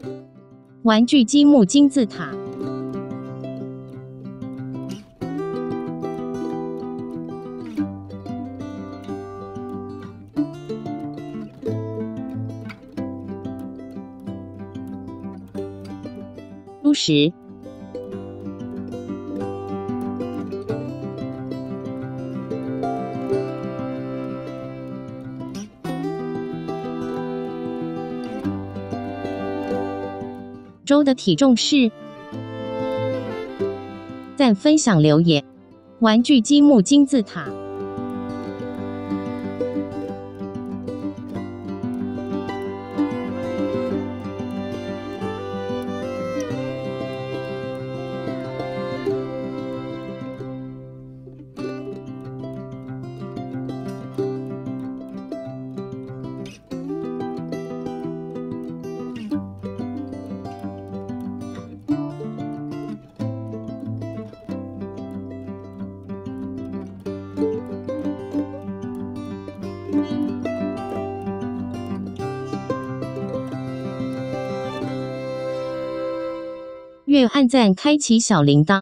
玩具积木金字塔。初识。周的体重是？赞分享留言。玩具积木金字塔。阅按赞，开启小铃铛。